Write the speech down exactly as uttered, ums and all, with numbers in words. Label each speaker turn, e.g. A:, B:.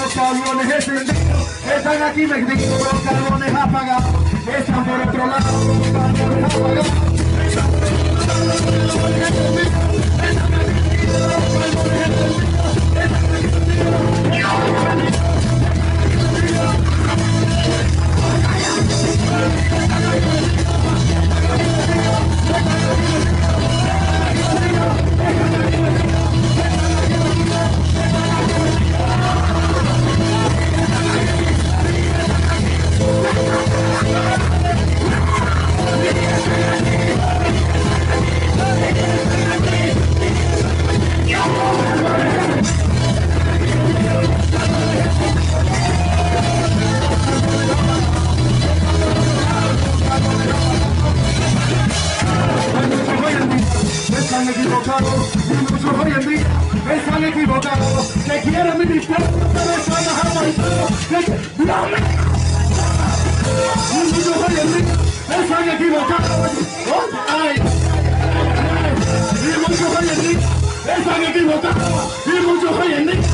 A: los cabrones encendidos, están aquí metidos, los carbones apagados, están por otro lado, los carbones apagados, están por otro lado, los carbones encendidos, están aquí metidos, los carbones encendidos, están aquí metidos, están equivocados, y muchos hoy en día están equivocados, que quieren ministrar, pero están avanzados, que la y muchos hoy en día están equivocados, ay, y muchos hoy en día están equivocados, y muchos hoy en día